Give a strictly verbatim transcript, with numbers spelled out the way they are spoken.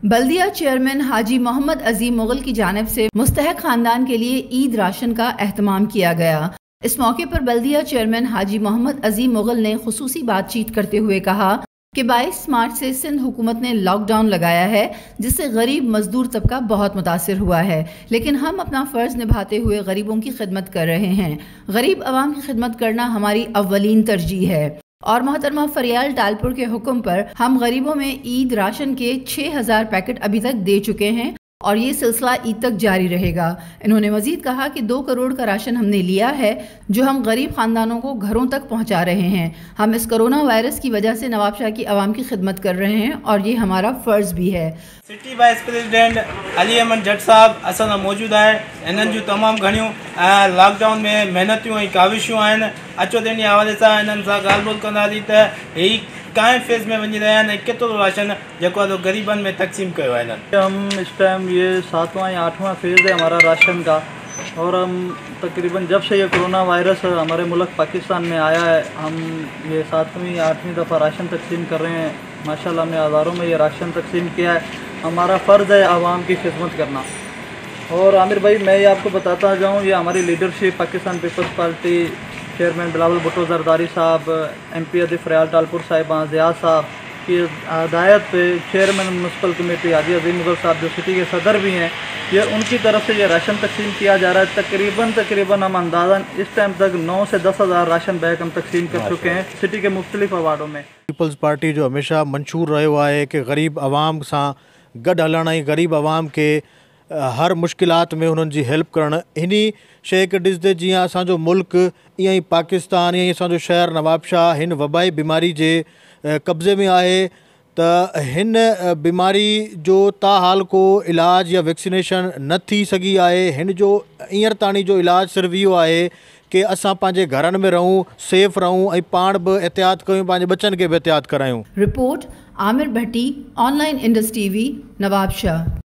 बल्दिया chairman Haji Mohammad Azeem Mughal की जानिब से मुस्तहक खानदान के लिए ईद राशन का एहतमाम किया गया। इस मौके पर बल्दिया चेयरमैन हाजी मोहम्मद अजीम मुगल ने खुसूसी बातचीत करते हुए कहा कि बाईस मार्च से सिंध हुकूमत ने लॉकडाउन लगाया है, जिससे गरीब मजदूर तबका बहुत मुतासिर हुआ है, लेकिन हम अपना फ़र्ज़ निभाते हुए गरीबों की खिदमत कर रहे हैं। गरीब आवाम की खिदमत करना हमारी अव्वलीन तरजीह है और मोहतरमा फरियाल टालपुर के हुक्म पर हम गरीबों में ईद राशन के छः हज़ार पैकेट अभी तक दे चुके हैं और ये सिलसिला ईद तक जारी रहेगा। इन्होंने मजीद कहा कि दो करोड़ का राशन हमने लिया है, जो हम गरीब खानदानों को घरों तक पहुंचा रहे हैं। हम इस कोरोना वायरस की वजह से नवाबशाह की आवाम की खिदमत कर रहे हैं और ये हमारा फ़र्ज़ भी है। City vice president Ali Ahmed Jat साहब असां मौजूद है। इन्हनि जूं तमामु घणियूं लॉकडाउन में मेहनतियूं ऐं काविशूं आहिनि। अचो त इन हवाले सां इन्हनि सां ॻाल्हि ॿोल कंदासीं त ही काएं फेज़ में वञी रहिया आहिनि, केतिरो राशन जेको आहे गरीबनि में तक़सीम कयो आहे इन्हनि। हम इस टाइम ये सातवां या आठवां फेज़ है हमारा राशन का, और हम तकरीबन जब से ये कोरोना वायरस हमारे मुल्क पाकिस्तान में आया है, हम ये सातवीं आठवीं दफ़ा राशन तकसीम कर रहे हैं। माशाल्लाह हमने हज़ारों में ये राशन तकसीम किया है। हमारा फ़र्ज़ है आवाम की खिदमत करना। और आमिर भाई, मैं ये आपको बताता जाऊँ, ये हमारी leadership Pakistan Peoples Party chairman Bilawal Bhutto Zardari साहब, एम पी अदी फरियाल टालपुर साहिबान ज़िया साहब की हदायत पे chairman municipal committee Haji Azeem Mughal साहब जो सिटी के सदर भी हैं, ये उनकी तरफ से ये राशन तकसीम किया जा रहा है। तकरीबन तकरीबन हम अंदाज़न इस टाइम तक नौ से दस हज़ार राशन बैग हम तकसीम कर चुके हैं सिटी के मुख्तलिफ वार्डों में। पीपल्स पार्टी जो हमेशा मंशूर रहो है कि गरीब आवाम सां गॾु हलण ऐं गरीब आवाम के हर मुश्किलात में उन्हनि जी हेल्प करणु, इन्ही शइ खे ॾिसंदे जीअं असांजो मुल्क ईअं ई पाकिस्तान ईअं ई असांजो शहर नवाबशाह हिन वबाई बीमारी जे कब्ज़े में आहे, त हिन बीमारी जो ताहाल को इलाज या वैक्सीनेशन न थी सघी आहे। हिन जो हींअर ताणी जो इलाज सिर्फ़ु इहो आहे कि असां पंहिंजे घरनि में रहूं, सेफ़ रहूं ऐं पाण बि एहतियात कयूं, पंहिंजे बच्चनि खे बि एहतियात करायूं। Report Amir Bhatti, online Indus TV, Nawabshah.